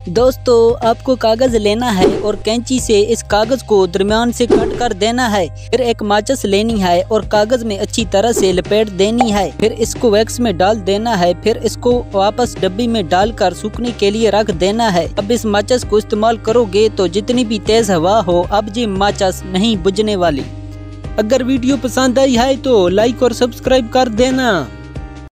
दोस्तों आपको कागज लेना है और कैंची से इस कागज को दरमियान से कट कर देना है। फिर एक माचिस लेनी है और कागज में अच्छी तरह से लपेट देनी है। फिर इसको वैक्स में डाल देना है। फिर इसको वापस डब्बी में डालकर सूखने के लिए रख देना है। अब इस माचिस को इस्तेमाल करोगे तो जितनी भी तेज हवा हो अब ये माचिस नहीं बुझने वाली। अगर वीडियो पसंद आई है तो लाइक और सब्सक्राइब कर देना।